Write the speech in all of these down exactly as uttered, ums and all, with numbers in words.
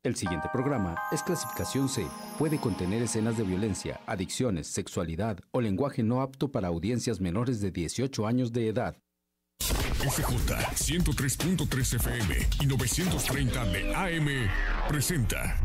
El siguiente programa es clasificación C. Puede contener escenas de violencia, adicciones, sexualidad o lenguaje no apto para audiencias menores de dieciocho años de edad. F J ciento tres punto tres F M y novecientos treinta de A M presenta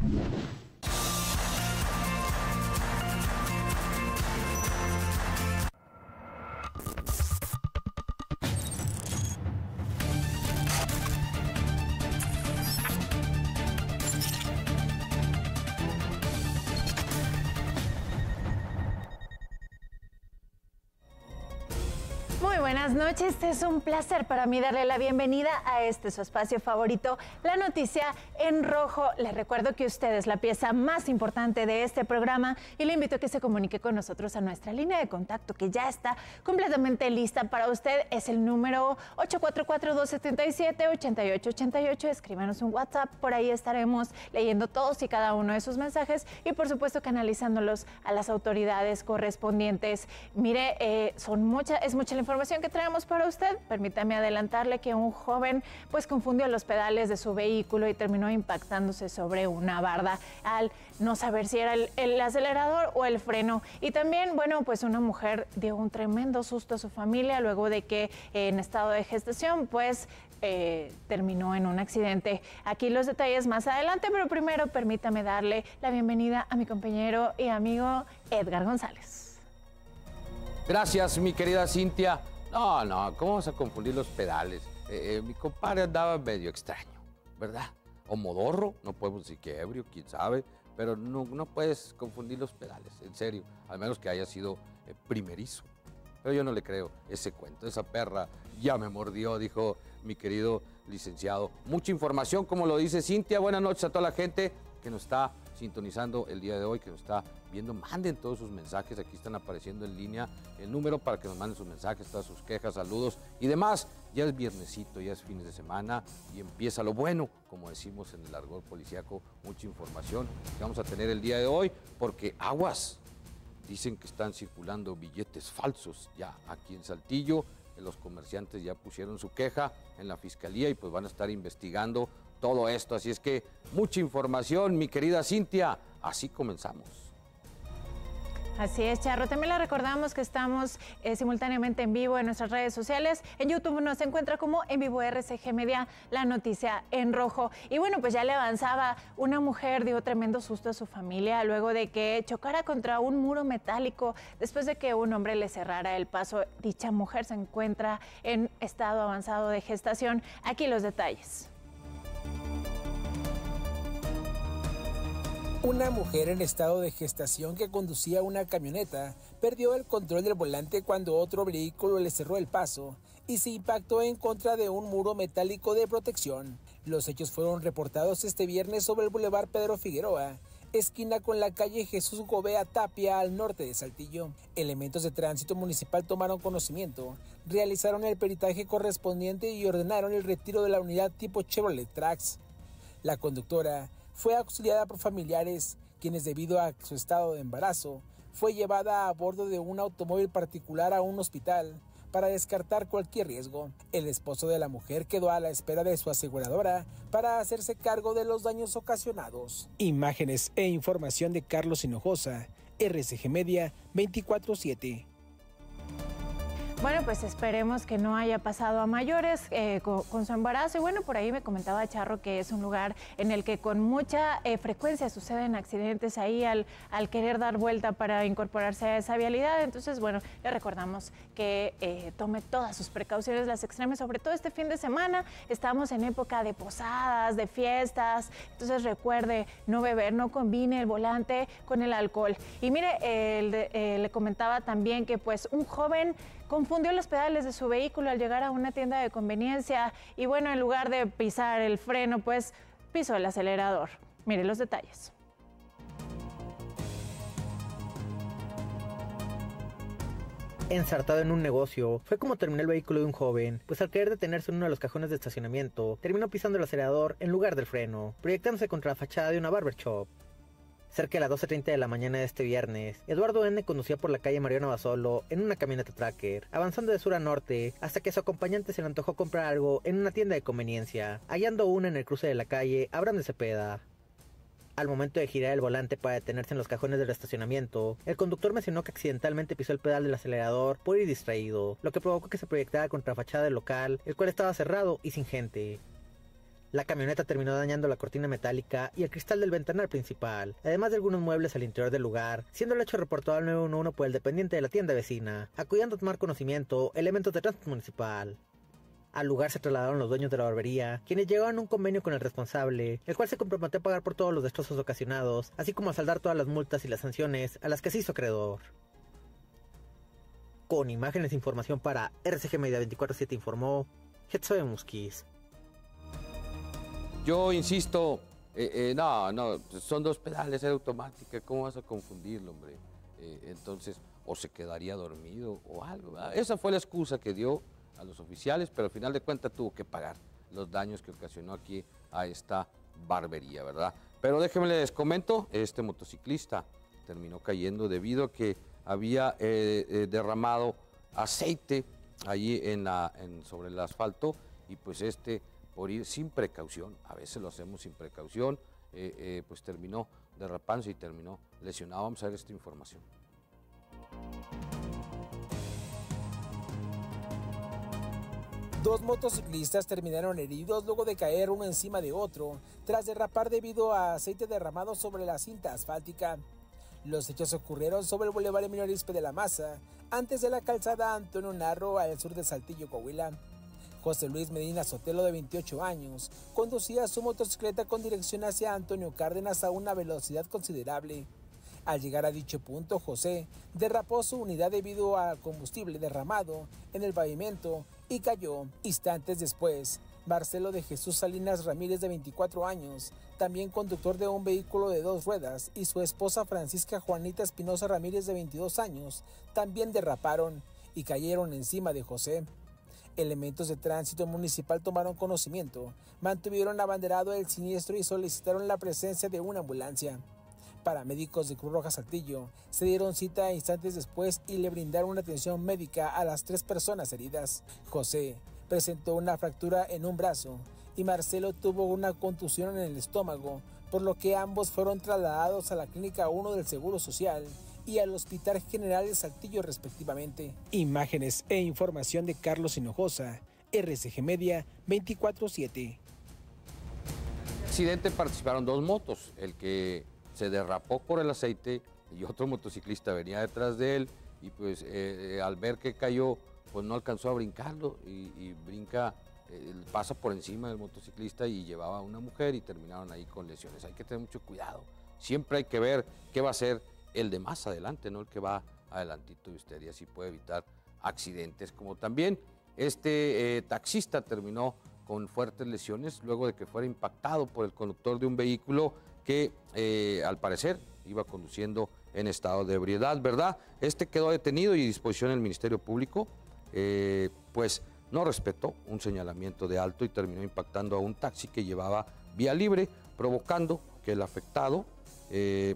Buenas noches, es un placer para mí darle la bienvenida a este su espacio favorito, La Noticia en Rojo. Les recuerdo que usted es la pieza más importante de este programa y le invito a que se comunique con nosotros a nuestra línea de contacto que ya está completamente lista para usted. Es el número ocho cuatro cuatro, dos siete siete, ocho ocho ocho ocho. Escríbanos un WhatsApp, por ahí estaremos leyendo todos y cada uno de sus mensajes y por supuesto canalizándolos a las autoridades correspondientes. Mire, eh, son mucha, es mucha la información que traemos para usted. Permítame adelantarle que un joven pues confundió los pedales de su vehículo y terminó impactándose sobre una barda al no saber si era el, el acelerador o el freno. Y también, bueno, pues una mujer dio un tremendo susto a su familia luego de que eh, en estado de gestación pues eh, terminó en un accidente. Aquí los detalles más adelante, pero primero permítame darle la bienvenida a mi compañero y amigo Edgar González. Gracias, mi querida Cintia. No, no, ¿cómo vas a confundir los pedales? Eh, eh, mi compadre andaba medio extraño, ¿verdad? O modorro, no podemos decir que ebrio, quién sabe, pero no, no puedes confundir los pedales, en serio, al menos que haya sido eh, primerizo. Pero yo no le creo ese cuento, esa perra ya me mordió, dijo mi querido licenciado. Mucha información, como lo dice Cintia. Buenas noches a toda la gente que nos está sintonizando el día de hoy, que nos está viendo. Manden todos sus mensajes, aquí están apareciendo en línea el número para que nos manden sus mensajes, todas sus quejas, saludos y demás. Ya es viernesito, ya es fines de semana y empieza lo bueno, como decimos en el argot policíaco, mucha información que vamos a tener el día de hoy, porque aguas, dicen que están circulando billetes falsos ya aquí en Saltillo. Los comerciantes ya pusieron su queja en la fiscalía y pues van a estar investigando todo esto, así es que mucha información, mi querida Cintia, así comenzamos. Así es, Charro. También le recordamos que estamos eh, simultáneamente en vivo en nuestras redes sociales. En YouTube nos encuentra como En Vivo R C G Media, La Noticia en Rojo. Y bueno, pues ya le avanzaba, una mujer dio tremendo susto a su familia luego de que chocara contra un muro metálico después de que un hombre le cerrara el paso. Dicha mujer se encuentra en estado avanzado de gestación. Aquí los detalles. Una mujer en estado de gestación que conducía una camioneta perdió el control del volante cuando otro vehículo le cerró el paso y se impactó en contra de un muro metálico de protección. Los hechos fueron reportados este viernes sobre el Boulevard Pedro Figueroa, esquina con la calle Jesús Gobea Tapia al norte de Saltillo. Elementos de tránsito municipal tomaron conocimiento, realizaron el peritaje correspondiente y ordenaron el retiro de la unidad tipo Chevrolet Trax. La conductora fue auxiliada por familiares, quienes debido a su estado de embarazo, fue llevada a bordo de un automóvil particular a un hospital para descartar cualquier riesgo. El esposo de la mujer quedó a la espera de su aseguradora para hacerse cargo de los daños ocasionados. Imágenes e información de Carlos Hinojosa, R C G Media veinticuatro siete. Bueno, pues esperemos que no haya pasado a mayores eh, con, con su embarazo. Y bueno, por ahí me comentaba Charro que es un lugar en el que con mucha eh, frecuencia suceden accidentes ahí al, al querer dar vuelta para incorporarse a esa vialidad. Entonces, bueno, le recordamos que eh, tome todas sus precauciones, las extremes, sobre todo este fin de semana. Estamos en época de posadas, de fiestas. Entonces, recuerde no beber, no combine el volante con el alcohol. Y mire, eh, el de, eh, le comentaba también que pues un joven confundió los pedales de su vehículo al llegar a una tienda de conveniencia y bueno, en lugar de pisar el freno, pues pisó el acelerador. Mire los detalles. Ensartado en un negocio, fue como terminó el vehículo de un joven, pues al querer detenerse en uno de los cajones de estacionamiento, terminó pisando el acelerador en lugar del freno, proyectándose contra la fachada de una barber shop. Cerca de las doce treinta de la mañana de este viernes, Eduardo N. conducía por la calle Mariano Basolo en una camioneta tracker, avanzando de sur a norte hasta que a su acompañante se le antojó comprar algo en una tienda de conveniencia, hallando una en el cruce de la calle Abraham de Cepeda. Al momento de girar el volante para detenerse en los cajones del estacionamiento, el conductor mencionó que accidentalmente pisó el pedal del acelerador por ir distraído, lo que provocó que se proyectara contra la fachada del local, el cual estaba cerrado y sin gente. La camioneta terminó dañando la cortina metálica y el cristal del ventanal principal, además de algunos muebles al interior del lugar, siendo el hecho reportado al nueve uno uno por el dependiente de la tienda vecina, acudiendo a tomar conocimiento elementos de tránsito municipal. Al lugar se trasladaron los dueños de la barbería, quienes llegaron a un convenio con el responsable, el cual se comprometió a pagar por todos los destrozos ocasionados, así como a saldar todas las multas y las sanciones a las que se hizo acreedor. Con imágenes e información para R C G Media veinticuatro siete informó Getsoe Musquiz. Yo insisto, eh, eh, no, no, son dos pedales, es automática, ¿cómo vas a confundirlo, hombre? Eh, entonces, o se quedaría dormido o algo, ¿verdad? Esa fue la excusa que dio a los oficiales, pero al final de cuentas tuvo que pagar los daños que ocasionó aquí a esta barbería, ¿verdad? Pero déjenme les comento, este motociclista terminó cayendo debido a que había eh, eh, derramado aceite allí en la, en, sobre el asfalto y pues este, por ir sin precaución, a veces lo hacemos sin precaución, eh, eh, pues terminó derrapándose y terminó lesionado. Vamos a ver esta información. Dos motociclistas terminaron heridos luego de caer uno encima de otro, tras derrapar debido a aceite derramado sobre la cinta asfáltica. Los hechos ocurrieron sobre el Boulevard Emilio Arizpe de la Maza, antes de la calzada Antonio Narro, al sur de Saltillo, Coahuila. José Luis Medina Sotelo, de veintiocho años, conducía su motocicleta con dirección hacia Antonio Cárdenas a una velocidad considerable. Al llegar a dicho punto, José derrapó su unidad debido al combustible derramado en el pavimento y cayó. Instantes después, Marcelo de Jesús Salinas Ramírez, de veinticuatro años, también conductor de un vehículo de dos ruedas, y su esposa Francisca Juanita Espinosa Ramírez, de veintidós años, también derraparon y cayeron encima de José. Elementos de tránsito municipal tomaron conocimiento, mantuvieron abanderado el siniestro y solicitaron la presencia de una ambulancia. Paramédicos de Cruz Roja Saltillo se dieron cita instantes después y le brindaron una atención médica a las tres personas heridas. José presentó una fractura en un brazo y Marcelo tuvo una contusión en el estómago, por lo que ambos fueron trasladados a la Clínica uno del Seguro Social y al Hospital General de Saltillo respectivamente. Imágenes e información de Carlos Hinojosa, R C G Media veinticuatro siete. En el accidente participaron dos motos, el que se derrapó por el aceite y otro motociclista venía detrás de él y pues eh, al ver que cayó pues no alcanzó a brincarlo y, y brinca, eh, pasa por encima del motociclista y llevaba a una mujer y terminaron ahí con lesiones. Hay que tener mucho cuidado, siempre hay que ver qué va a ser el de más adelante, no el que va adelantito de usted, y así puede evitar accidentes. Como también este eh, taxista terminó con fuertes lesiones luego de que fuera impactado por el conductor de un vehículo que eh, al parecer iba conduciendo en estado de ebriedad, ¿verdad? Este quedó detenido y a disposición del Ministerio Público, eh, pues no respetó un señalamiento de alto y terminó impactando a un taxi que llevaba vía libre, provocando que el afectado eh,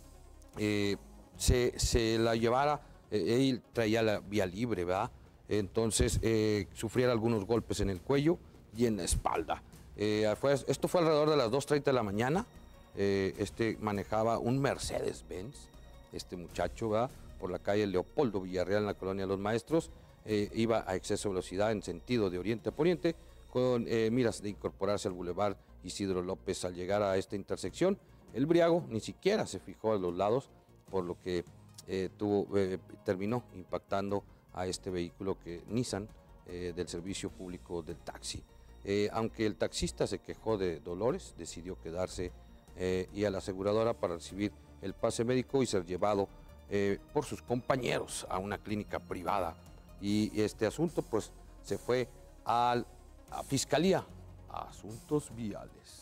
eh, se, se la llevara, eh, él traía la vía libre, ¿verdad? Entonces eh, sufriera algunos golpes en el cuello y en la espalda. Eh, fue, esto fue alrededor de las dos treinta de la mañana. Eh, este manejaba un Mercedes-Benz, este muchacho, ¿verdad? Por la calle Leopoldo Villarreal en la colonia Los Maestros, eh, iba a exceso de velocidad en sentido de oriente a poniente, con eh, miras de incorporarse al bulevar Isidro López. Al llegar a esta intersección, el briago ni siquiera se fijó a los lados, por lo que eh, tuvo, eh, terminó impactando a este vehículo que Nissan eh, del servicio público del taxi. Eh, aunque el taxista se quejó de dolores, decidió quedarse Eh, y a la aseguradora para recibir el pase médico y ser llevado eh, por sus compañeros a una clínica privada. Y este asunto pues se fue al, a Fiscalía, a Asuntos Viales.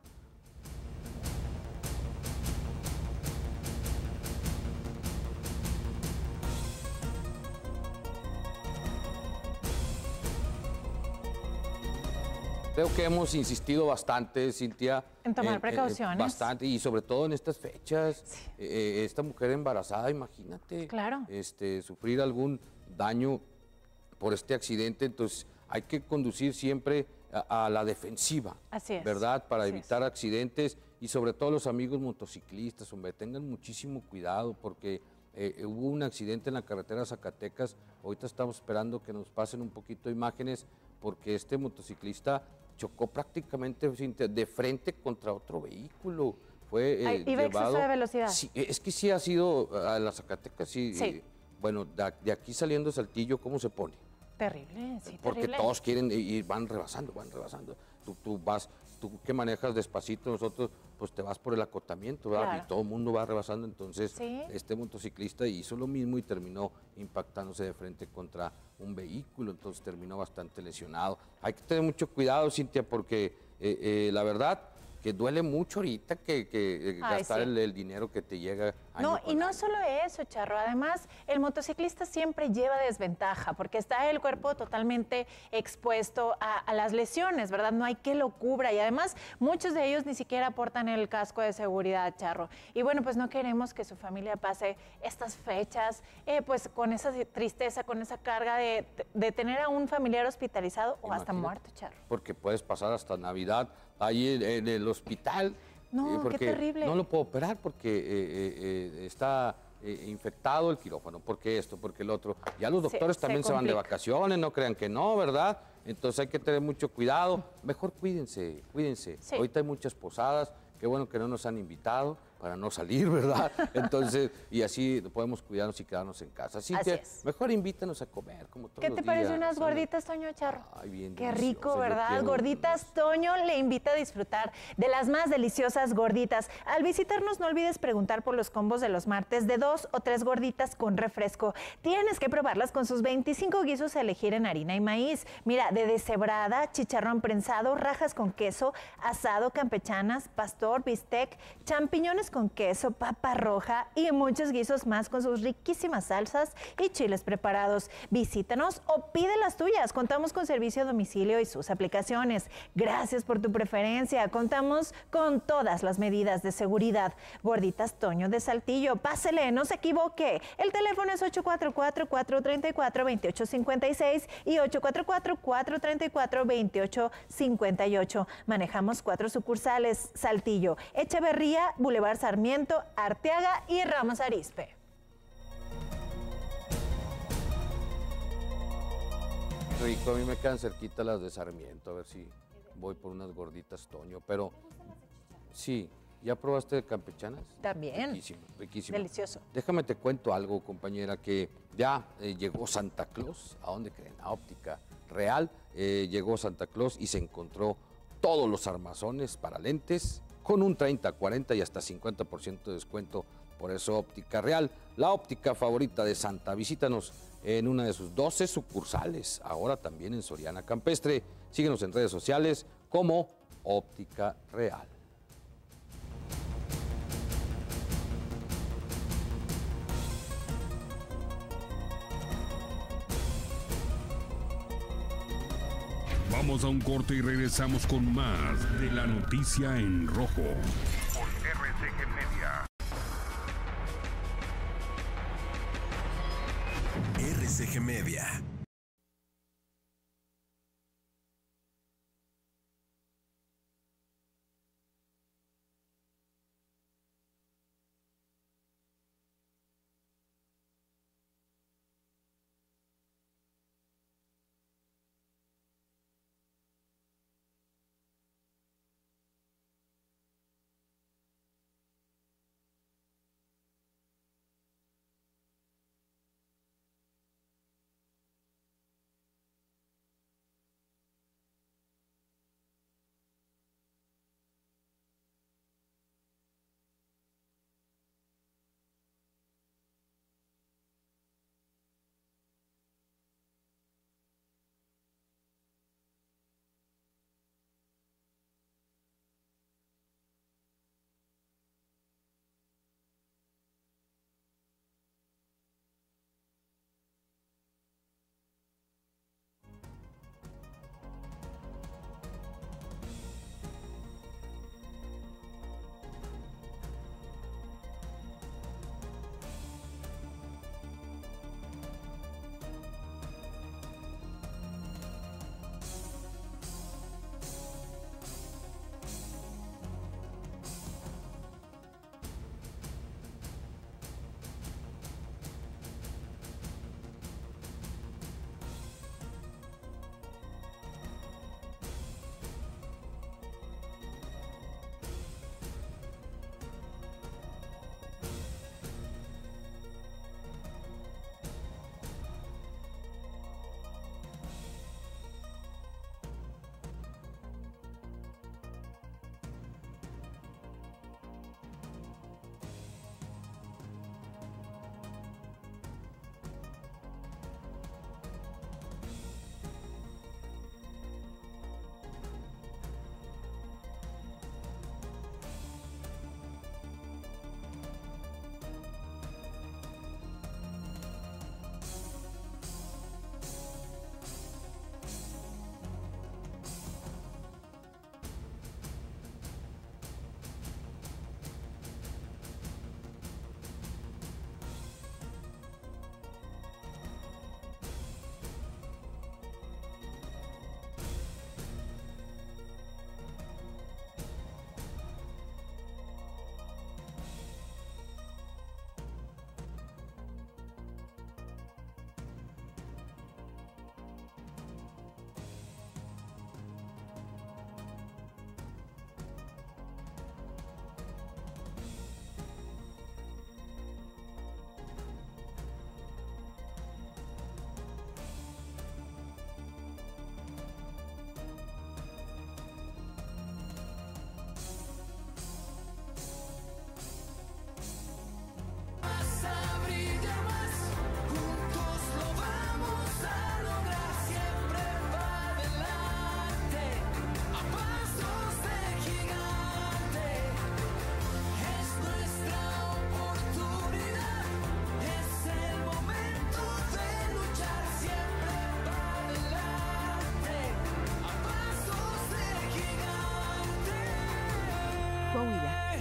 Creo que hemos insistido bastante, Cintia. En tomar eh, precauciones. Eh, bastante, y sobre todo en estas fechas. Sí. Eh, esta mujer embarazada, imagínate. Claro. Este, sufrir algún daño por este accidente. Entonces, hay que conducir siempre a, a la defensiva, Así es, ¿verdad? Para así evitar es. accidentes y sobre todo los amigos motociclistas, hombre, tengan muchísimo cuidado porque eh, hubo un accidente en la carretera Zacatecas, ahorita estamos esperando que nos pasen un poquito de imágenes porque este motociclista chocó prácticamente de frente contra otro vehículo. Fue eh, Ay, ¿iba llevado, exceso de velocidad? Sí, es que sí ha sido a la Zacatecas, sí. Sí. eh, bueno, de, de aquí saliendo Saltillo, ¿cómo se pone? Terrible, sí, Porque terrible. todos quieren y y van rebasando, van rebasando. Tú, tú vas, tú que manejas despacito, nosotros pues te vas por el acotamiento, ¿verdad? Claro. Y todo el mundo va rebasando, entonces Sí. este motociclista hizo lo mismo y terminó impactándose de frente contra un vehículo, entonces terminó bastante lesionado. Hay que tener mucho cuidado, Cintia, porque eh, eh, la verdad que duele mucho ahorita que, que eh, Ay, gastar sí. el, el dinero que te llega año No, y con no año. solo eso, Charro, además el motociclista siempre lleva desventaja porque está el cuerpo totalmente expuesto a, a las lesiones, ¿verdad? No hay que lo cubra y además muchos de ellos ni siquiera portan el casco de seguridad, Charro. Y bueno, pues no queremos que su familia pase estas fechas eh, pues con esa tristeza, con esa carga de, de tener a un familiar hospitalizado o hasta Imagínate, muerto, Charro. Porque puedes pasar hasta Navidad ahí en, en el hospital. No, eh, qué porque terrible. No lo puedo operar porque eh, eh, eh, está eh, infectado el quirófano, porque esto, porque el otro. Ya los Se- doctores se también se van de complica. vacaciones, no crean que no, ¿verdad? Entonces hay que tener mucho cuidado. Mejor cuídense, cuídense. Sí. Ahorita hay muchas posadas, qué bueno que no nos han invitado para no salir, ¿verdad? Entonces, y así podemos cuidarnos y quedarnos en casa. Así, Así que es. mejor invítanos a comer, como todos ¿Qué los te parece días, unas ¿sale? gorditas, Toño, Charro? Ay, bien Qué delicioso, rico, yo ¿verdad? quiero Gorditas unas. Toño le invita a disfrutar de las más deliciosas gorditas. Al visitarnos no olvides preguntar por los combos de los martes de dos o tres gorditas con refresco. Tienes que probarlas con sus veinticinco guisos a elegir en harina y maíz. Mira, de deshebrada, chicharrón prensado, rajas con queso, asado, campechanas, pastor, bistec, champiñones con queso, papa roja y muchos guisos más con sus riquísimas salsas y chiles preparados. Visítanos o pide las tuyas. Contamos con servicio a domicilio y sus aplicaciones. Gracias por tu preferencia. Contamos con todas las medidas de seguridad. Gorditas Toño de Saltillo. Pásele, no se equivoque. El teléfono es ocho cuatro cuatro, cuatro tres cuatro, dos ocho cinco seis y ocho cuatro cuatro, cuatro tres cuatro, dos ocho cinco ocho. Manejamos cuatro sucursales: Saltillo, Echeverría, Boulevard Sarmiento, Arteaga y Ramos Arizpe. Rico, a mí me quedan cerquita las de Sarmiento, a ver si voy por unas gorditas Toño, pero sí, ¿ya probaste de campechanas? También. Riquísimo, riquísimo. Delicioso. Déjame te cuento algo, compañera, que ya eh, llegó Santa Claus, ¿a dónde creen? A Óptica Real, eh, llegó Santa Claus y se encontró todos los armazones para lentes con un treinta, cuarenta y hasta cincuenta por ciento de descuento. Por eso Óptica Real, la óptica favorita de Santa. Visítanos en una de sus doce sucursales, ahora también en Soriana Campestre. Síguenos en redes sociales como Óptica Real. Vamos a un corte y regresamos con más de la noticia en rojo. Por R C G Media. R C G Media.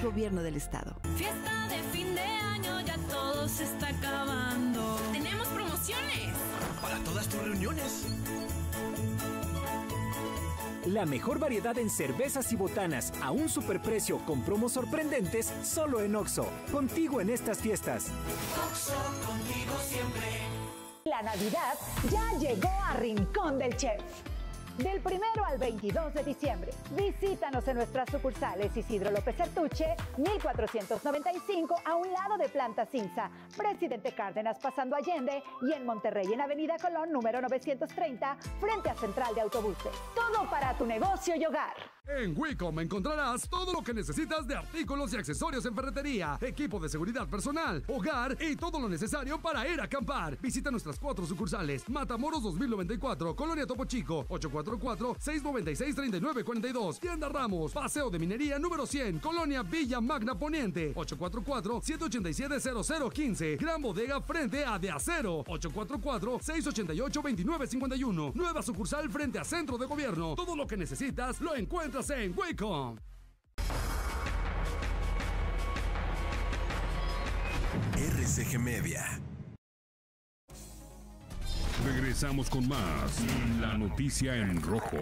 Gobierno del Estado. Fiesta de fin de año, ya todo se está acabando. ¡Tenemos promociones! Para todas tus reuniones. La mejor variedad en cervezas y botanas a un superprecio con promos sorprendentes solo en Oxxo. Contigo en estas fiestas. Oxxo, contigo siempre. La Navidad ya llegó a Rincón del Chef. Del primero al veintidós de diciembre, visítanos en nuestras sucursales Isidro López Artuche, mil cuatrocientos noventa y cinco, a un lado de Planta Cinza, Presidente Cárdenas pasando Allende, y en Monterrey en Avenida Colón, número novecientos treinta, frente a Central de Autobuses. Todo para tu negocio y hogar. En Wicom encontrarás todo lo que necesitas de artículos y accesorios en ferretería, equipo de seguridad personal, hogar y todo lo necesario para ir a acampar. Visita nuestras cuatro sucursales: Matamoros dos mil noventa y cuatro, Colonia Topo Chico, ocho cuatro cuatro, seis nueve seis, tres nueve cuatro dos. Tienda Ramos, Paseo de Minería número cien, Colonia Villa Magna Poniente, ocho cuatro cuatro, siete ocho siete, cero cero uno cinco. Gran Bodega frente a De Acero, ocho cuatro cuatro, seis ocho ocho, dos nueve cinco uno. Nueva sucursal frente a Centro de Gobierno. Todo lo que necesitas lo encuentras en Wacom. R C G Media. Regresamos con más. La noticia en rojo.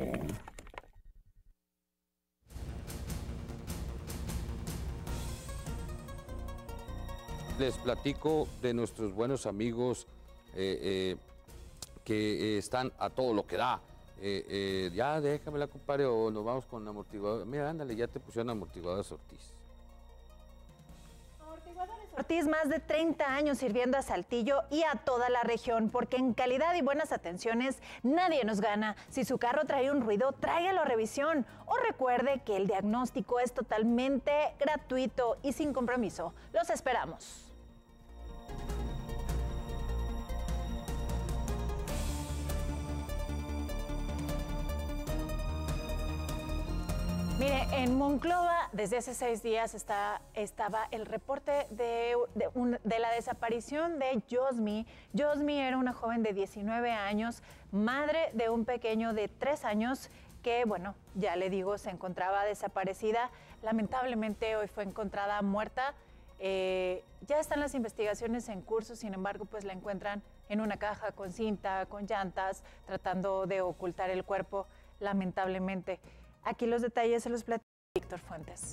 Les platico de nuestros buenos amigos eh, eh, que eh, están a todo lo que da. Eh, eh, ya déjamela, compadre, o nos vamos con amortiguador. Mira, ándale, ya te pusieron amortiguadores Ortiz. Amortiguadores Ortiz, más de treinta años sirviendo a Saltillo y a toda la región, porque en calidad y buenas atenciones nadie nos gana. Si su carro trae un ruido, tráigalo a revisión. O recuerde que el diagnóstico es totalmente gratuito y sin compromiso. Los esperamos. Mire, en Monclova desde hace seis días está, estaba el reporte de, de, un, de la desaparición de Yosmi. Yosmi era una joven de diecinueve años, madre de un pequeño de tres años que, bueno, ya le digo, se encontraba desaparecida. Lamentablemente hoy fue encontrada muerta. Eh, ya están las investigaciones en curso, sin embargo, pues la encuentran en una caja con cinta, con llantas, tratando de ocultar el cuerpo, lamentablemente. Aquí los detalles se los platica Víctor Fuentes.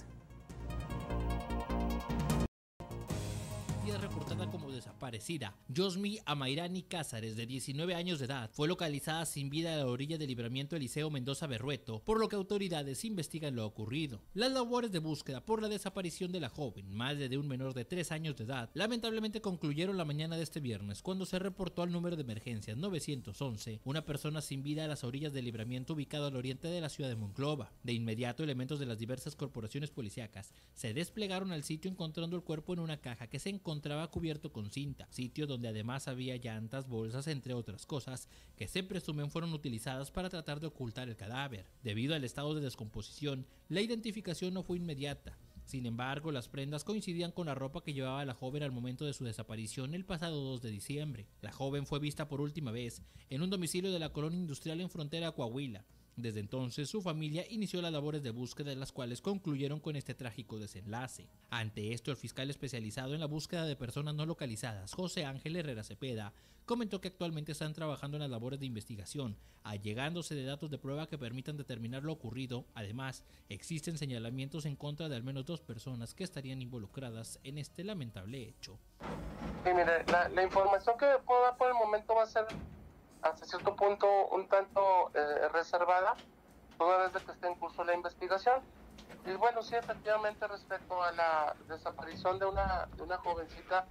Reportada como desaparecida, Yosmi Amairani Cázares, de diecinueve años de edad, fue localizada sin vida a la orilla del libramiento Eliseo Mendoza Berrueto, por lo que autoridades investigan lo ocurrido. Las labores de búsqueda por la desaparición de la joven, madre de un menor de tres años de edad, lamentablemente concluyeron la mañana de este viernes, cuando se reportó al número de emergencias nueve once una persona sin vida a las orillas del libramiento ubicado al oriente de la ciudad de Monclova. De inmediato, elementos de las diversas corporaciones policíacas se desplegaron al sitio, encontrando el cuerpo en una caja que se encontraba cubierto con cinta, sitio donde además había llantas, bolsas, entre otras cosas que se presumen fueron utilizadas para tratar de ocultar el cadáver. Debido al estado de descomposición, la identificación no fue inmediata. Sin embargo, las prendas coincidían con la ropa que llevaba la joven al momento de su desaparición el pasado dos de diciembre. La joven fue vista por última vez en un domicilio de la colonia industrial en frontera a Coahuila. Desde entonces, su familia inició las labores de búsqueda, las cuales concluyeron con este trágico desenlace. Ante esto, el fiscal especializado en la búsqueda de personas no localizadas, José Ángel Herrera Cepeda, comentó que actualmente están trabajando en las labores de investigación, allegándose de datos de prueba que permitan determinar lo ocurrido. Además, existen señalamientos en contra de al menos dos personas que estarían involucradas en este lamentable hecho. Sí, mire, la, la información que puedo dar por el momento va a ser hasta cierto punto un tanto eh, reservada, toda vez de que esté en curso la investigación. Y bueno, sí, efectivamente, respecto a la desaparición de una, de una jovencita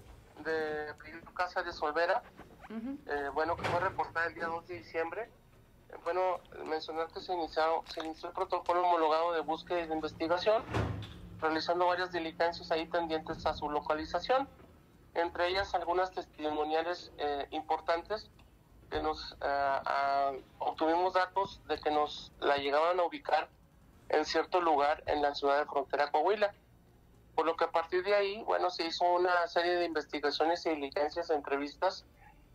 de Casa de Solvera, uh-huh. eh, bueno, que fue reportada el día dos de diciembre, eh, bueno, mencionar que se inició, se inició el protocolo homologado de búsqueda y de investigación, realizando varias diligencias ahí tendientes a su localización, entre ellas algunas testimoniales eh, importantes, que nos uh, uh, obtuvimos datos de que nos la llegaban a ubicar en cierto lugar en la ciudad de Frontera Coahuila, por lo que a partir de ahí, bueno, se hizo una serie de investigaciones y diligencias, entrevistas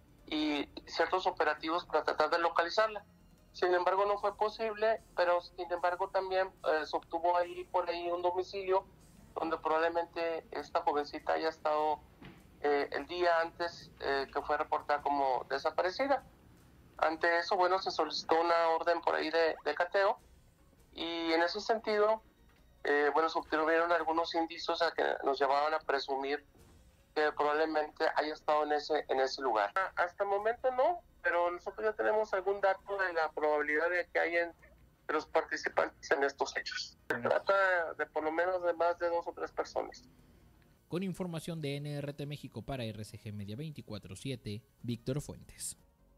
y ciertos operativos para tratar de localizarla. Sin embargo, no fue posible, pero sin embargo también eh, se obtuvo ahí por ahí un domicilio donde probablemente esta jovencita haya estado eh, el día antes eh, que fue reportada como desaparecida. Ante eso, bueno, se solicitó una orden por ahí de, de cateo, y en ese sentido, eh, bueno, se obtuvieron algunos indicios a que nos llevaban a presumir que probablemente haya estado en ese, en ese lugar. Hasta el momento no, pero nosotros ya tenemos algún dato de la probabilidad de que hayan de los participantes en estos hechos. Se trata de por lo menos de más de dos o tres personas. Con información de N R T México para R C G Media veinticuatro siete, Víctor Fuentes.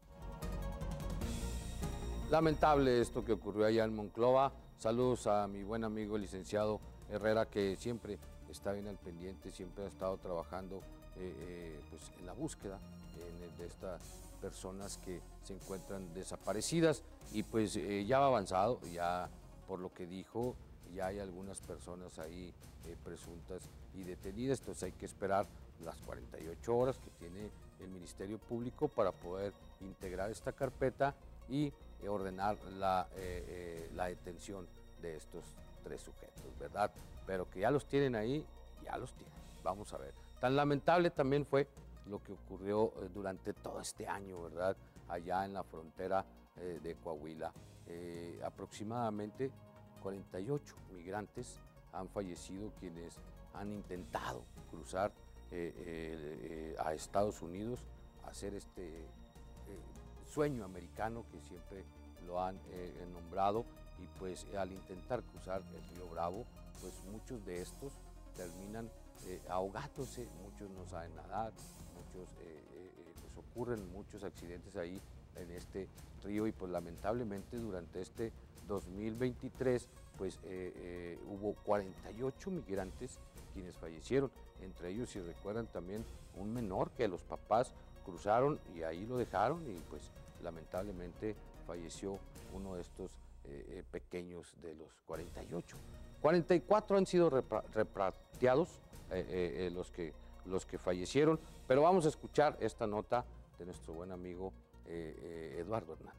Lamentable esto que ocurrió allá en Monclova. Saludos a mi buen amigo el licenciado Herrera, que siempre está bien al pendiente, siempre ha estado trabajando eh, eh, pues en la búsqueda eh, de estas personas que se encuentran desaparecidas, y pues eh, ya va avanzado, ya por lo que dijo, ya hay algunas personas ahí eh, presuntas y detenidas. Entonces hay que esperar las cuarenta y ocho horas que tiene el Ministerio Público para poder integrar esta carpeta y eh, ordenar la, eh, eh, la detención de estos tres sujetos, ¿verdad? Pero que ya los tienen ahí, ya los tienen. Vamos a ver. Tan lamentable también fue lo que ocurrió eh, durante todo este año, ¿verdad? Allá en la frontera eh, de Coahuila. Eh, aproximadamente cuarenta y ocho migrantes han fallecido, quienes han intentado cruzar eh, eh, eh, a Estados Unidos, hacer este eh, sueño americano que siempre lo han eh, nombrado, y pues al intentar cruzar el río Bravo, pues muchos de estos terminan eh, ahogándose, muchos no saben nadar, muchos eh, eh, pues ocurren muchos accidentes ahí en este río, y pues lamentablemente durante este dos mil veintitrés pues eh, eh, hubo cuarenta y ocho migrantes quienes fallecieron, entre ellos, si recuerdan, también un menor que los papás cruzaron y ahí lo dejaron, y pues lamentablemente falleció uno de estos eh, eh, pequeños de los cuarenta y ocho. cuarenta y cuatro han sido repra repatriados, eh, eh, los, que, los que fallecieron, pero vamos a escuchar esta nota de nuestro buen amigo eh, eh, Eduardo Hernández.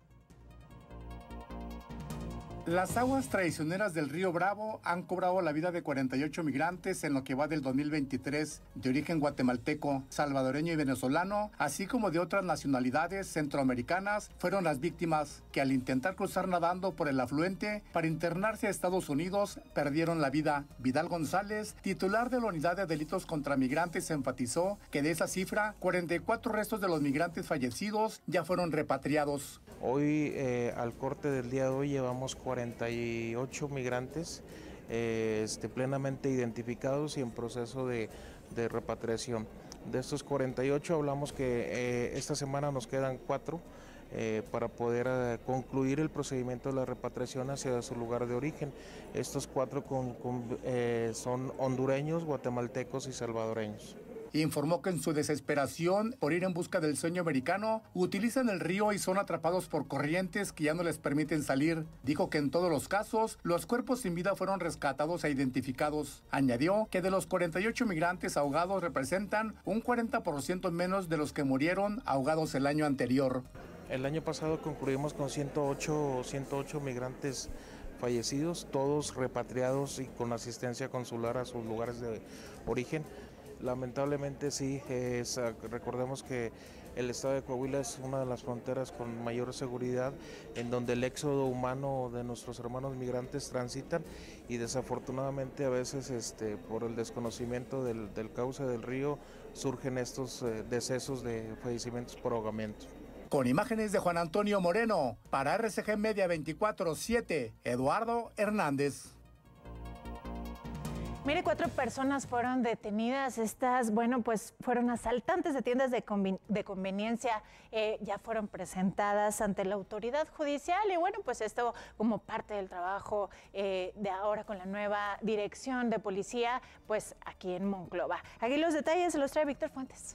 Las aguas traicioneras del río Bravo han cobrado la vida de cuarenta y ocho migrantes en lo que va del dos mil veintitrés, de origen guatemalteco, salvadoreño y venezolano, así como de otras nacionalidades centroamericanas. Fueron las víctimas que, al intentar cruzar nadando por el afluente para internarse a Estados Unidos, perdieron la vida. Vidal González, titular de la Unidad de Delitos contra Migrantes, enfatizó que de esa cifra, cuarenta y cuatro restos de los migrantes fallecidos ya fueron repatriados. Hoy, eh, al corte del día de hoy, llevamos cuarenta y ocho migrantes eh, este, plenamente identificados y en proceso de, de repatriación. De estos cuarenta y ocho hablamos que eh, esta semana nos quedan cuatro eh, para poder eh, concluir el procedimiento de la repatriación hacia su lugar de origen. Estos cuatro con, con, eh, son hondureños, guatemaltecos y salvadoreños. Informó que en su desesperación por ir en busca del sueño americano, utilizan el río y son atrapados por corrientes que ya no les permiten salir. Dijo que en todos los casos, los cuerpos sin vida fueron rescatados e identificados. Añadió que de los cuarenta y ocho migrantes ahogados representan un cuarenta por ciento menos de los que murieron ahogados el año anterior. El año pasado concluimos con ciento ocho migrantes fallecidos, todos repatriados y con asistencia consular a sus lugares de origen. Lamentablemente sí, es, recordemos que el estado de Coahuila es una de las fronteras con mayor seguridad, en donde el éxodo humano de nuestros hermanos migrantes transitan, y desafortunadamente a veces este, por el desconocimiento del, del cauce del río surgen estos eh, decesos de fallecimientos por ahogamiento. Con imágenes de Juan Antonio Moreno, para R C G Media veinticuatro siete, Eduardo Hernández. Mire, cuatro personas fueron detenidas. Estas, bueno, pues fueron asaltantes de tiendas de, conven de conveniencia. Eh, ya fueron presentadas ante la autoridad judicial. Y bueno, pues esto como parte del trabajo eh, de ahora con la nueva dirección de policía, pues aquí en Monclova. Aquí los detalles se los trae Víctor Fuentes.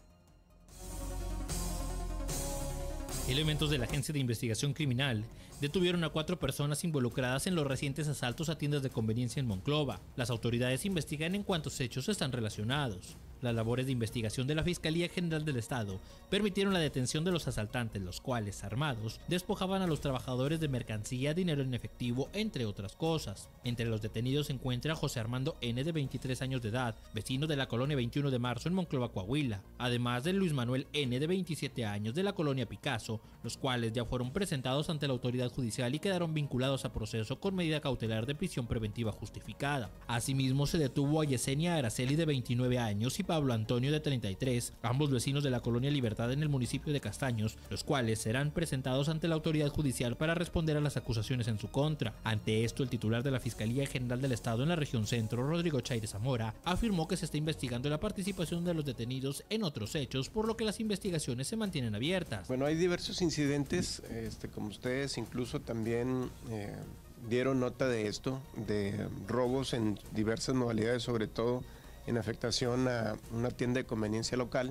Elementos de la Agencia de Investigación Criminal detuvieron a cuatro personas involucradas en los recientes asaltos a tiendas de conveniencia en Monclova. Las autoridades investigan en cuántos hechos están relacionados. Las labores de investigación de la Fiscalía General del Estado permitieron la detención de los asaltantes, los cuales, armados, despojaban a los trabajadores de mercancía, dinero en efectivo, entre otras cosas. Entre los detenidos se encuentra José Armando N., de veintitrés años de edad, vecino de la colonia veintiuno de marzo en Monclova, Coahuila, además de Luis Manuel N., de veintisiete años, de la colonia Picasso, los cuales ya fueron presentados ante la autoridad judicial y quedaron vinculados a proceso con medida cautelar de prisión preventiva justificada. Asimismo, se detuvo a Yesenia Araceli, de veintinueve años, y Pablo Antonio, de treinta y tres, ambos vecinos de la colonia Libertad en el municipio de Castaños, los cuales serán presentados ante la autoridad judicial para responder a las acusaciones en su contra. Ante esto, el titular de la Fiscalía General del Estado en la región centro, Rodrigo Chaire Zamora, afirmó que se está investigando la participación de los detenidos en otros hechos, por lo que las investigaciones se mantienen abiertas. Bueno, hay diversos incidentes, este, como ustedes incluso también eh, dieron nota de esto, de robos en diversas modalidades, sobre todo en afectación a una tienda de conveniencia local.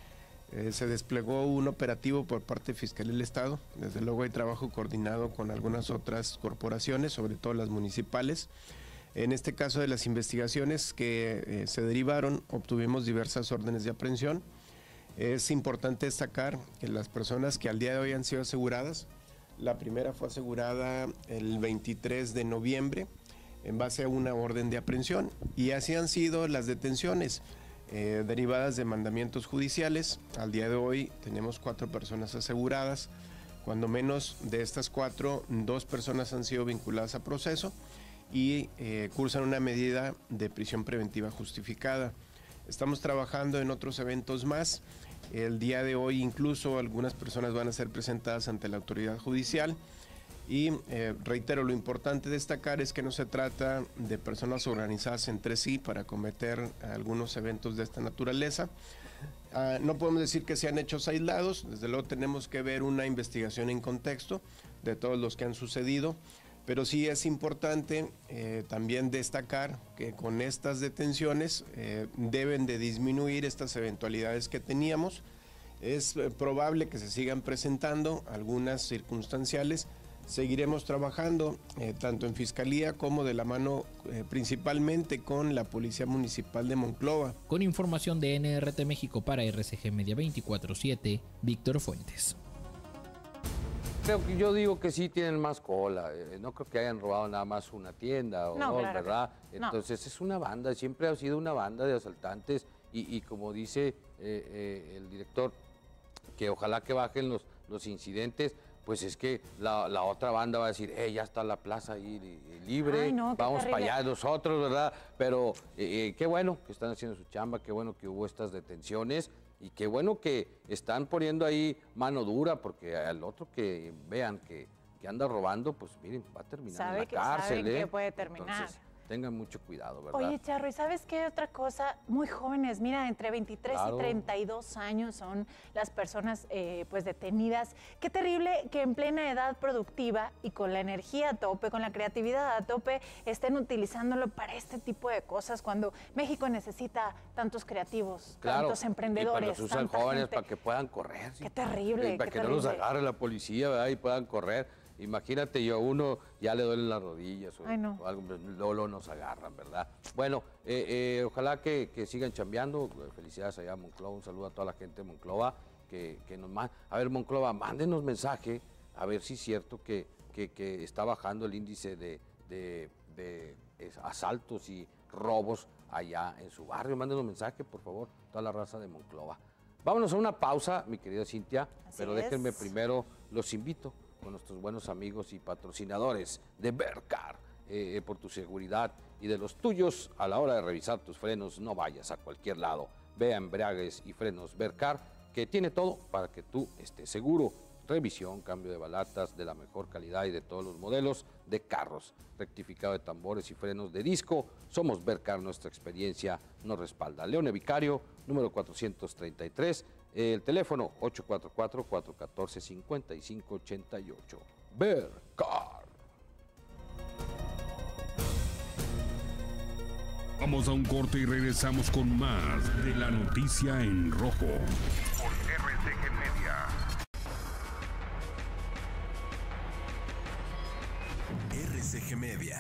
Eh, se desplegó un operativo por parte de Fiscalía del Estado. Desde luego hay trabajo coordinado con algunas otras corporaciones, sobre todo las municipales. En este caso de las investigaciones que eh, se derivaron, obtuvimos diversas órdenes de aprehensión. Es importante destacar que las personas que al día de hoy han sido aseguradas, la primera fue asegurada el veintitrés de noviembre en base a una orden de aprehensión, y así han sido las detenciones eh, derivadas de mandamientos judiciales. Al día de hoy tenemos cuatro personas aseguradas, cuando menos de estas cuatro, dos personas han sido vinculadas a proceso y eh, cursan una medida de prisión preventiva justificada. Estamos trabajando en otros eventos más. El día de hoy incluso algunas personas van a ser presentadas ante la autoridad judicial. Y eh, reitero, lo importante destacar es que no se trata de personas organizadas entre sí para cometer algunos eventos de esta naturaleza. Uh, no podemos decir que sean hechos aislados, desde luego tenemos que ver una investigación en contexto de todos los que han sucedido, pero sí es importante eh, también destacar que con estas detenciones eh, deben de disminuir estas eventualidades que teníamos. Es eh, probable que se sigan presentando algunas circunstanciales. Seguiremos trabajando eh, tanto en Fiscalía como de la mano eh, principalmente con la Policía Municipal de Monclova. Con información de N R T México para R C G Media veinticuatro siete, Víctor Fuentes. Creo que yo digo que sí tienen más cola, eh, no creo que hayan robado nada más una tienda o no, dos, claro ¿verdad? Que no. Entonces es una banda, siempre ha sido una banda de asaltantes y, y como dice eh, eh, el director, que ojalá que bajen los, los incidentes. Pues es que la, la otra banda va a decir, eh, ya está la plaza ahí libre, Ay, no, vamos terrible. para allá nosotros, ¿verdad? Pero eh, eh, qué bueno que están haciendo su chamba, qué bueno que hubo estas detenciones y qué bueno que están poniendo ahí mano dura, porque al otro que vean que, que anda robando, pues miren, va a terminar sabe en la que, cárcel, saben ¿eh? que puede terminar. Entonces, tengan mucho cuidado, ¿verdad? Oye, Charro, ¿y sabes qué otra cosa? Muy jóvenes, mira, entre veintitrés Claro. y treinta y dos años son las personas eh, pues detenidas. Qué terrible que en plena edad productiva y con la energía a tope, con la creatividad a tope, estén utilizándolo para este tipo de cosas cuando México necesita tantos creativos, Claro, tantos emprendedores. y para los usan tanta jóvenes gente. para que puedan correr. ¿sí? Qué terrible, Y para qué que no los terrible. agarre la policía, ¿verdad? Y puedan correr. Imagínate, yo a uno ya le duelen las rodillas o, Ay, no. o algo, pues, luego, luego nos agarran, ¿verdad? Bueno, eh, eh, ojalá que, que sigan chambeando. Felicidades allá a Monclova, un saludo a toda la gente de Monclova. Que, que nos manda. A ver, Monclova, mándenos mensaje, a ver si es cierto que, que, que está bajando el índice de, de, de asaltos y robos allá en su barrio. Mándenos mensaje, por favor, toda la raza de Monclova. Vámonos a una pausa, mi querida Cintia, Así pero es. déjenme primero, los invito con nuestros buenos amigos y patrocinadores de Bercar, eh, por tu seguridad y de los tuyos a la hora de revisar tus frenos. No vayas a cualquier lado. Ve a Embragues y Frenos Bercar, que tiene todo para que tú estés seguro. Revisión, cambio de balatas de la mejor calidad y de todos los modelos de carros. Rectificado de tambores y frenos de disco. Somos Bercar, nuestra experiencia nos respalda. Leone Vicario, número cuatrocientos treinta y tres. El teléfono ocho cuatro cuatro, cuatro uno cuatro, cinco cinco ocho ocho. Bercar. Vamos a un corte y regresamos con más de la noticia en rojo. Por R C G Media. R C G Media.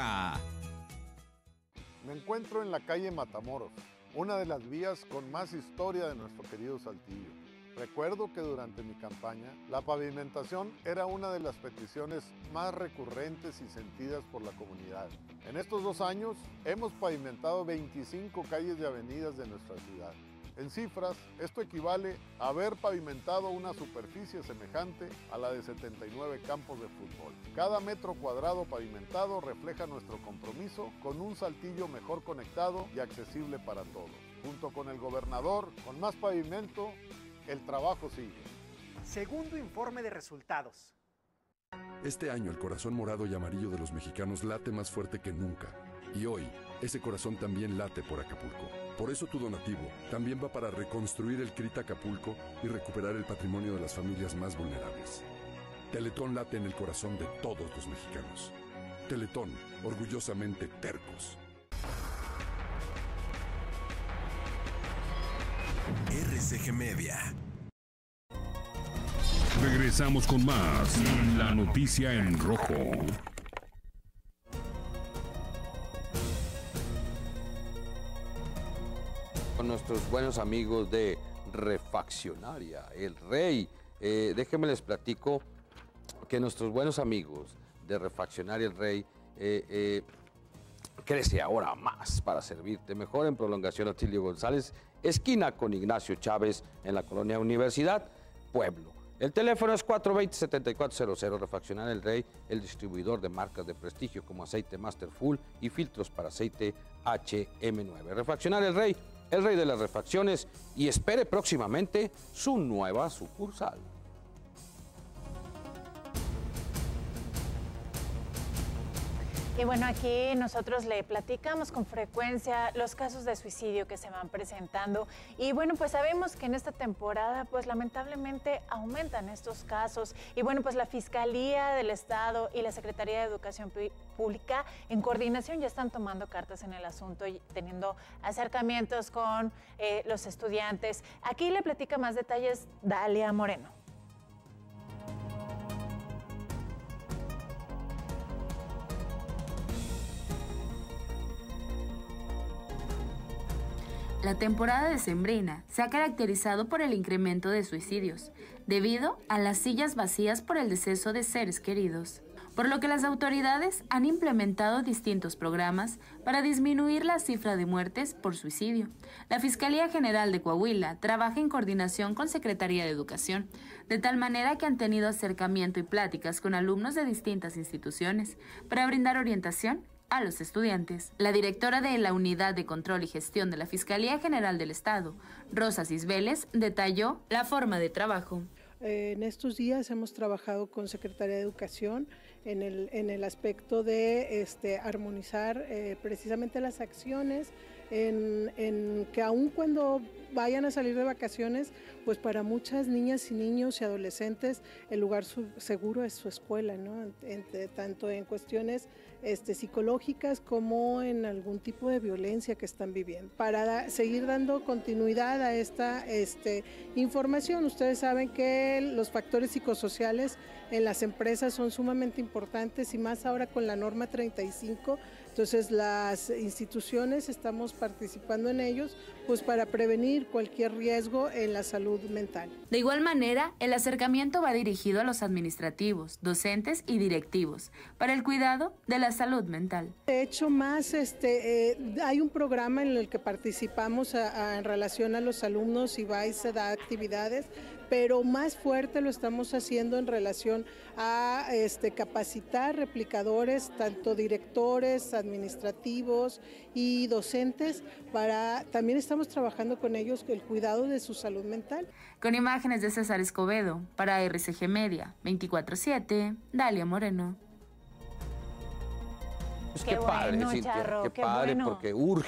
presenta. Me encuentro en la calle Matamoros, una de las vías con más historia de nuestro querido Saltillo. Recuerdo que durante mi campaña, la pavimentación era una de las peticiones más recurrentes y sentidas por la comunidad. En estos dos años, hemos pavimentado veinticinco calles y avenidas de nuestra ciudad. En cifras, esto equivale a haber pavimentado una superficie semejante a la de setenta y nueve campos de fútbol. Cada metro cuadrado pavimentado refleja nuestro compromiso con un Saltillo mejor conectado y accesible para todos. Junto con el gobernador, con más pavimento, el trabajo sigue. Segundo informe de resultados. Este año el corazón morado y amarillo de los mexicanos late más fuerte que nunca. Y hoy, ese corazón también late por Acapulco. Por eso tu donativo también va para reconstruir el C R I T Acapulco y recuperar el patrimonio de las familias más vulnerables. Teletón late en el corazón de todos los mexicanos. Teletón, orgullosamente tercos. R C G Media. Regresamos con más. La noticia en rojo. Con nuestros buenos amigos de Refaccionaria El Rey. Eh, déjenme les platico que nuestros buenos amigos de Refaccionaria El Rey eh, eh, crece ahora más para servirte mejor en Prolongación Atilio González, esquina con Ignacio Chávez, en la colonia Universidad, Pueblo. El teléfono es cuatro dos cero, siete cuatro cero cero. Refaccionaria El Rey, el distribuidor de marcas de prestigio como aceite Master Full y filtros para aceite H M nueve. Refaccionaria El Rey, el rey de las refacciones, y espere próximamente su nueva sucursal. Y bueno, aquí nosotros le platicamos con frecuencia los casos de suicidio que se van presentando. Y bueno, pues sabemos que en esta temporada, pues lamentablemente aumentan estos casos. Y bueno, pues la Fiscalía del Estado y la Secretaría de Educación Pública en coordinación ya están tomando cartas en el asunto y teniendo acercamientos con eh, los estudiantes. Aquí le platica más detalles Dalia Moreno. La temporada decembrina se ha caracterizado por el incremento de suicidios, debido a las sillas vacías por el deceso de seres queridos, por lo que las autoridades han implementado distintos programas para disminuir la cifra de muertes por suicidio. La Fiscalía General de Coahuila trabaja en coordinación con Secretaría de Educación, de tal manera que han tenido acercamiento y pláticas con alumnos de distintas instituciones para brindar orientación a los estudiantes. La directora de la Unidad de Control y Gestión de la Fiscalía General del Estado, Rosa Cisbeles, detalló la forma de trabajo. Eh, en estos días hemos trabajado con Secretaría de Educación en el, en el aspecto de este, armonizar eh, precisamente las acciones, en, en que aun cuando vayan a salir de vacaciones, pues para muchas niñas y niños y adolescentes el lugar su, seguro es su escuela, ¿no? Entre, tanto en cuestiones este, psicológicas como en algún tipo de violencia que están viviendo. Para da, seguir dando continuidad a esta este, información, ustedes saben que los factores psicosociales en las empresas son sumamente importantes y más ahora con la norma treinta y cinco, entonces las instituciones estamos participando en ellos pues para prevenir cualquier riesgo en la salud mental. De igual manera, el acercamiento va dirigido a los administrativos, docentes y directivos para el cuidado de la salud mental. De hecho, más este, eh, hay un programa en el que participamos a, a, en relación a los alumnos y va y se da actividades, pero más fuerte lo estamos haciendo en relación a este, capacitar replicadores, tanto directores, administrativos y docentes, para también estamos trabajando con ellos el cuidado de su salud mental. Con imágenes de César Escobedo, para R C G Media, veinticuatro siete, Dalia Moreno. Pues qué, qué padre, bueno, Cintia, Charro, qué, qué padre, bueno. Porque urge,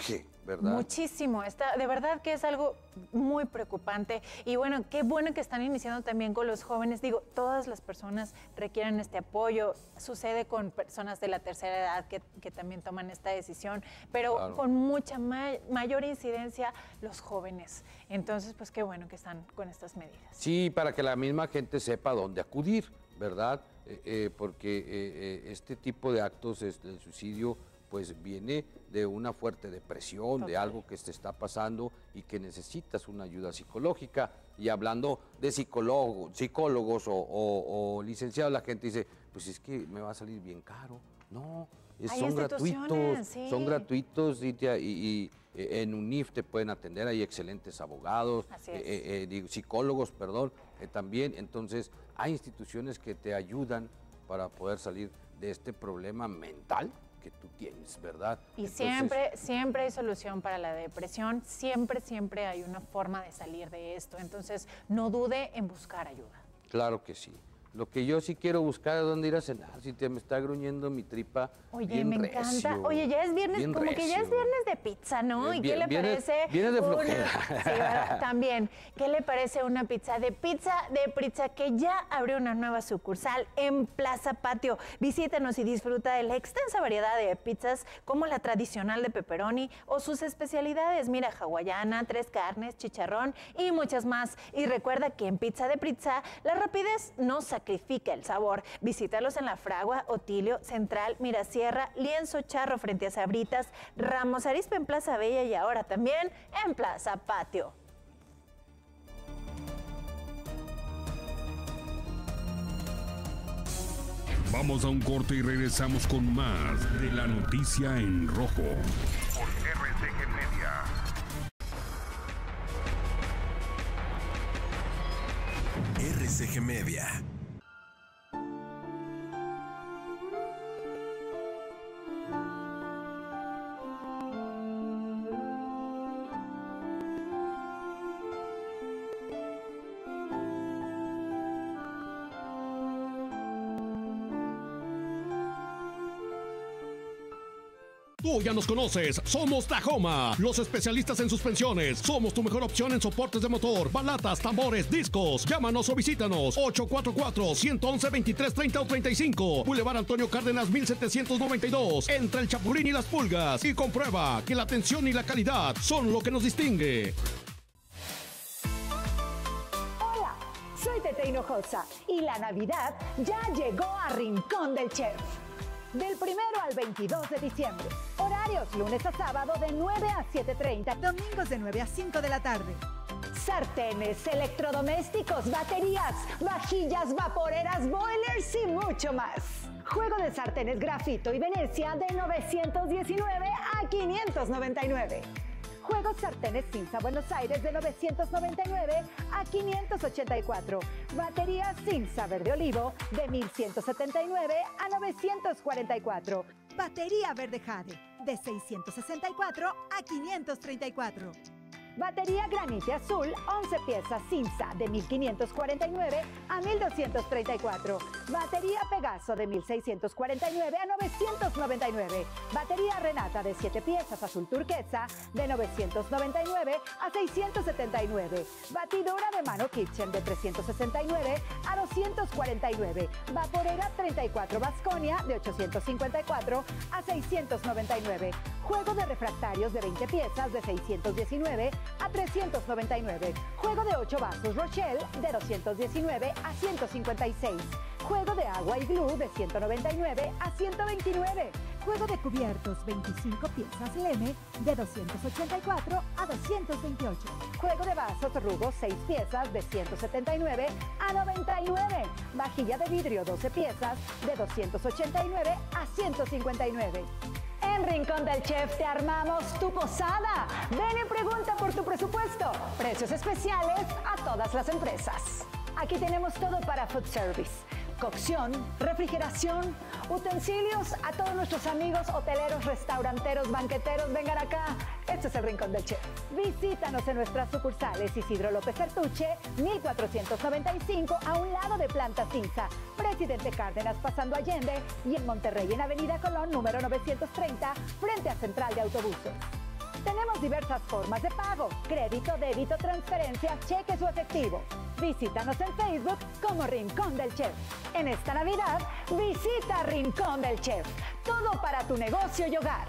¿verdad? Muchísimo, está, de verdad que es algo muy preocupante y bueno, qué bueno que están iniciando también con los jóvenes. Digo, todas las personas requieren este apoyo, sucede con personas de la tercera edad que, que también toman esta decisión, pero claro, con mucha ma mayor incidencia los jóvenes. Entonces, pues qué bueno que están con estas medidas. Sí, para que la misma gente sepa dónde acudir, ¿verdad? Eh, eh, porque eh, eh, este tipo de actos, este, el suicidio, pues viene de una fuerte depresión, okay, de algo que te está pasando y que necesitas una ayuda psicológica. Y hablando de psicólogo, psicólogos o, o, o licenciados, la gente dice, pues es que me va a salir bien caro. No, es, son gratuitos, sí, son gratuitos y, y, y en U N I F te pueden atender, hay excelentes abogados, eh, eh, digo, psicólogos, perdón, eh, también. Entonces, hay instituciones que te ayudan para poder salir de este problema mental que tú tienes, ¿verdad? Y Entonces, siempre, siempre hay solución para la depresión, siempre, siempre hay una forma de salir de esto. Entonces, no dude en buscar ayuda. Claro que sí. Lo que yo sí quiero buscar es dónde ir a cenar, si te me está gruñendo mi tripa. Oye, bien me recio, encanta. Oye, ya es viernes, como recio. que ya es viernes de pizza, ¿no? Eh, ¿Y qué le vienes, parece? Vienes de una... flojera. Sí, ¿verdad? También. ¿Qué le parece una pizza de pizza de pizza que ya abrió una nueva sucursal en Plaza Patio? Visítanos y disfruta de la extensa variedad de pizzas como la tradicional de pepperoni o sus especialidades. Mira, hawaiana, tres carnes, chicharrón y muchas más. Y recuerda que en Pizza de Pizza la rapidez no sacrifica el sabor. Visítalos en La Fragua, Otilio, Central, Mirasierra, Lienzo Charro frente a Sabritas, Ramos Arizpe en Plaza Bella y ahora también en Plaza Patio. Vamos a un corte y regresamos con más de la noticia en rojo. Por R C G Media. R C G Media. Tú ya nos conoces, somos Tahoma, los especialistas en suspensiones. Somos tu mejor opción en soportes de motor, balatas, tambores, discos. Llámanos o visítanos ocho cuatro cuatro, uno uno uno, veintitrés treinta o treinta y cinco. Boulevard Antonio Cárdenas mil setecientos noventa y dos, entre el Chapulín y las Pulgas. Y comprueba que la atención y la calidad son lo que nos distingue. Hola, soy Tete Hinojosa y la Navidad ya llegó a Rincón del Chef. Del primero al veintidós de diciembre. Horarios lunes a sábado de nueve a siete treinta. Domingos de nueve a cinco de la tarde. Sartenes, electrodomésticos, baterías, vajillas, vaporeras, boilers y mucho más. Juego de sartenes Grafito y Venecia de novecientos diecinueve a quinientos noventa y nueve. Juegos sartenes Cinza Buenos Aires de novecientos noventa y nueve a quinientos ochenta y cuatro. Batería Cinza Verde Olivo de mil ciento setenta y nueve a novecientos cuarenta y cuatro. Batería Verde Jade de seiscientos sesenta y cuatro a quinientos treinta y cuatro. Batería Granite Azul, once piezas Cinza de mil quinientos cuarenta y nueve a mil doscientos treinta y cuatro. Batería Pegaso de mil seiscientos cuarenta y nueve a novecientos noventa y nueve. Batería Renata de siete piezas Azul Turquesa de novecientos noventa y nueve a seiscientos setenta y nueve. Batidora de mano Kitchen de trescientos sesenta y nueve a doscientos cuarenta y nueve. Vaporera treinta y cuatro Vasconia de ochocientos cincuenta y cuatro a seiscientos noventa y nueve. Juego de refractarios de veinte piezas de seiscientos diecinueve a trescientos noventa y nueve. Juego de ocho vasos Rochelle de doscientos diecinueve a ciento cincuenta y seis. Juego de agua y glue de ciento noventa y nueve a ciento veintinueve. Juego de cubiertos veinticinco piezas Leme de doscientos ochenta y cuatro a doscientos veintiocho. Juego de vasos Rugo seis piezas de ciento setenta y nueve a noventa y nueve. Vajilla de vidrio doce piezas de doscientos ochenta y nueve a ciento cincuenta y nueve. En Rincón del Chef te armamos tu posada. Ven y pregunta por tu presupuesto. Precios especiales a todas las empresas. Aquí tenemos todo para food service. Cocción, refrigeración, utensilios. A todos nuestros amigos hoteleros, restauranteros, banqueteros, vengan acá. Este es el Rincón del Chef. Visítanos en nuestras sucursales Isidro López Artuche, mil cuatrocientos noventa y cinco, a un lado de Planta Cinza, Presidente Cárdenas pasando Allende, y en Monterrey en Avenida Colón, número novecientos treinta, frente a Central de Autobuses. Tenemos diversas formas de pago: crédito, débito, transferencia, cheques o efectivo. Visítanos en Facebook como Rincón del Chef. En esta Navidad, visita Rincón del Chef. Todo para tu negocio y hogar.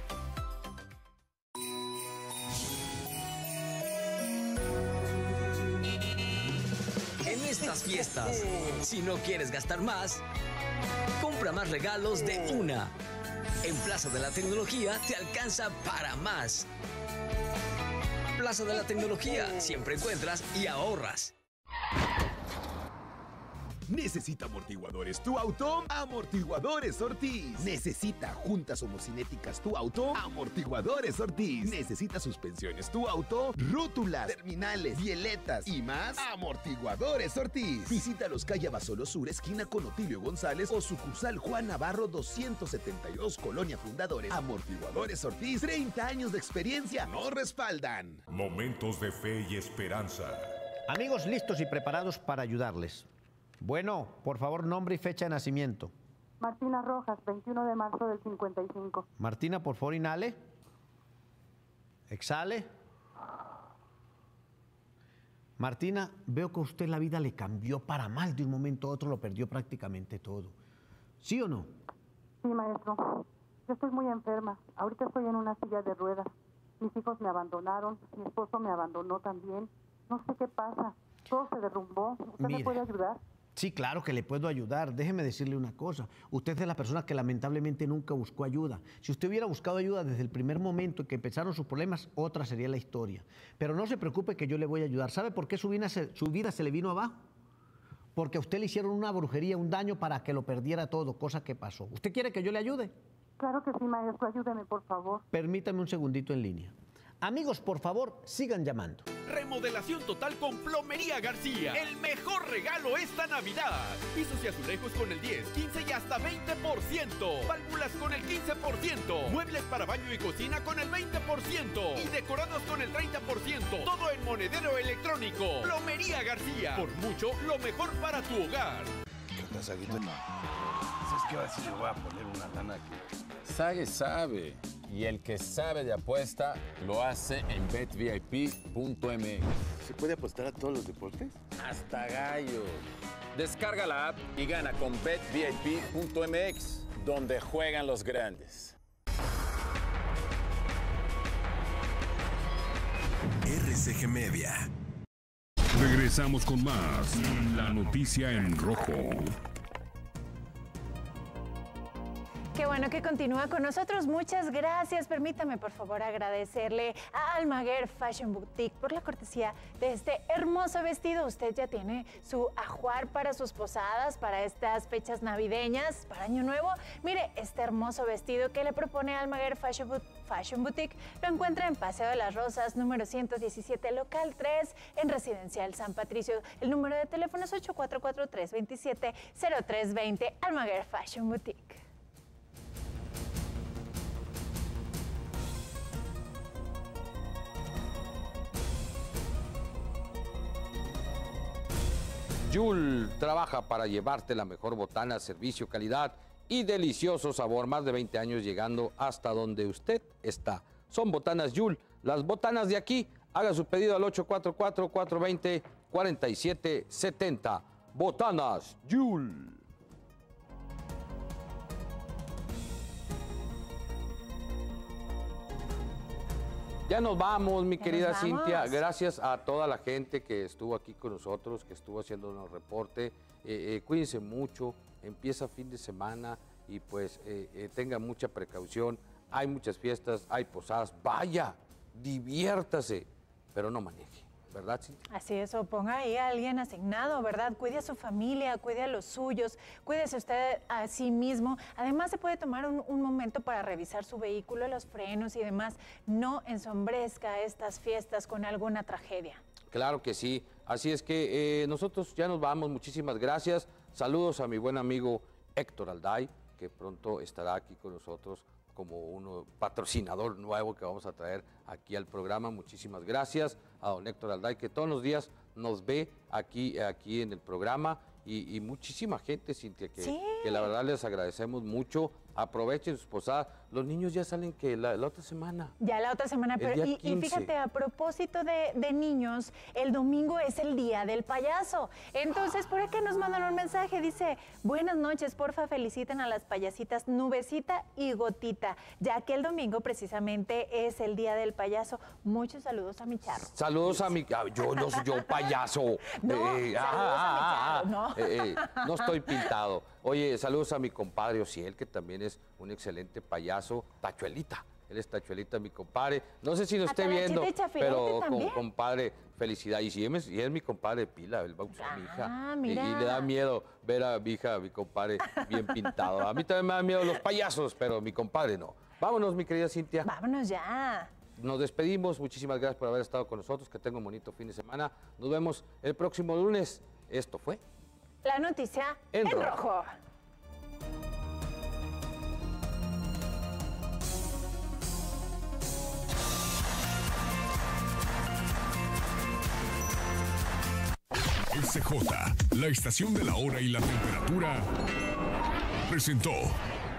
En estas fiestas, si no quieres gastar más, compra más regalos de una. En Plaza de la Tecnología te alcanza para más. Plaza de la Tecnología, siempre encuentras y ahorras. ¿Necesita amortiguadores tu auto? Amortiguadores Ortiz. ¿Necesita juntas homocinéticas tu auto? Amortiguadores Ortiz. ¿Necesita suspensiones tu auto? Rótulas, terminales, bieletas y más. Amortiguadores Ortiz. Visítalos calle Abasolo Sur, esquina con Otilio González o sucursal Juan Navarro doscientos setenta y dos, Colonia Fundadores. Amortiguadores Ortiz, treinta años de experiencia nos respaldan. Momentos de fe y esperanza. Amigos listos y preparados para ayudarles. Bueno, por favor, nombre y fecha de nacimiento. Martina Rojas, veintiuno de marzo del cincuenta y cinco. Martina, por favor, inhale. Exhale. Martina, veo que a usted la vida le cambió para mal. De un momento a otro lo perdió prácticamente todo. ¿Sí o no? Sí, maestro. Yo estoy muy enferma. Ahorita estoy en una silla de ruedas. Mis hijos me abandonaron. Mi esposo me abandonó también. No sé qué pasa. Todo se derrumbó. ¿Usted Mira. me puede ayudar? Sí, claro que le puedo ayudar. Déjeme decirle una cosa. Usted es la persona que lamentablemente nunca buscó ayuda. Si usted hubiera buscado ayuda desde el primer momento en que empezaron sus problemas, otra sería la historia. Pero no se preocupe que yo le voy a ayudar. ¿Sabe por qué su vida se, su vida se le vino abajo? Porque a usted le hicieron una brujería, un daño para que lo perdiera todo, cosa que pasó. ¿Usted quiere que yo le ayude? Claro que sí, maestro. Ayúdeme, por favor. Permítame un segundito en línea. Amigos, por favor, sigan llamando. Remodelación total con Plomería García. El mejor regalo esta Navidad. Pisos y azulejos con el diez, quince y hasta veinte por ciento. Válvulas con el quince por ciento. Muebles para baño y cocina con el veinte por ciento. Y decorados con el treinta por ciento. Todo en monedero electrónico. Plomería García. Por mucho, lo mejor para tu hogar. ¿Qué onda, Saguito? ¿Sabes qué? Ahora sí le voy a poner una lana aquí. Sague sabe. Y el que sabe de apuesta lo hace en bet V I P punto M X. ¿Se puede apostar a todos los deportes? Hasta gallos. Descarga la app y gana con bet V I P punto M X, donde juegan los grandes. R C G Media. Regresamos con más. La noticia en rojo. Qué bueno que continúa con nosotros. Muchas gracias. Permítame, por favor, agradecerle a Almaguer Fashion Boutique por la cortesía de este hermoso vestido. Usted ya tiene su ajuar para sus posadas, para estas fechas navideñas, para Año Nuevo. Mire, este hermoso vestido que le propone Almaguer Fashion Boutique lo encuentra en Paseo de las Rosas, número ciento diecisiete, local tres, en Residencial San Patricio. El número de teléfono es ocho cuatro cuatro, tres dos siete, cero tres dos cero. Almaguer Fashion Boutique. Yul trabaja para llevarte la mejor botana, servicio, calidad y delicioso sabor. Más de veinte años llegando hasta donde usted está. Son botanas Yul, las botanas de aquí. Haga su pedido al ocho cuatro cuatro, cuatro dos cero, cuatro siete siete cero. Botanas Yul. Ya nos vamos, mi Ya querida nos vamos. Cintia. Gracias a toda la gente que estuvo aquí con nosotros, que estuvo haciéndonos reporte. Eh, eh, cuídense mucho, empieza fin de semana y pues eh, eh, tengan mucha precaución. Hay muchas fiestas, hay posadas. Vaya, diviértase, pero no maneje, ¿verdad, Cintia? Así es, o ponga ahí a alguien asignado, ¿verdad? Cuide a su familia, cuide a los suyos, cuídese usted a sí mismo. Además, se puede tomar un, un momento para revisar su vehículo, los frenos y demás. No ensombrezca estas fiestas con alguna tragedia. Claro que sí. Así es que eh, nosotros ya nos vamos. Muchísimas gracias. Saludos a mi buen amigo Héctor Alday, que pronto estará aquí con nosotros como un patrocinador nuevo que vamos a traer aquí al programa. Muchísimas gracias a don Héctor Alday, que todos los días nos ve aquí, aquí en el programa, y, y muchísima gente, Cintia, que, Sí. que la verdad les agradecemos mucho Aprovechen sus posadas. Los niños ya salen que la, la otra semana. Ya la otra semana, El pero día y, y quince. fíjate, a propósito de, de niños, el domingo es el día del payaso. Entonces, por acá nos mandan un mensaje, dice, buenas noches, porfa, feliciten a las payasitas Nubecita y Gotita, ya que el domingo precisamente es el día del payaso. Muchos saludos a mi charro. Saludos a mi... ah, yo no soy yo payaso. No, Eh, saludos ah, a mi charro, ah, ¿no? eh, eh, no estoy pintado. Oye, saludos a mi compadre Ociel, que también es un excelente payaso. Tachuelita. Él es Tachuelita, mi compadre. No sé si lo esté viendo, pero con, compadre, felicidad. Y si es, y es mi compadre Pila, él bautizó a mi hija. Y, y le da miedo ver a mi hija, a mi compadre, bien pintado. A mí también me dan miedo los payasos, pero mi compadre no. Vámonos, mi querida Cintia. Vámonos ya. Nos despedimos. Muchísimas gracias por haber estado con nosotros. Que tengan un bonito fin de semana. Nos vemos el próximo lunes. Esto fue La noticia en, en rojo. rojo. S J, la estación de la hora y la temperatura, presentó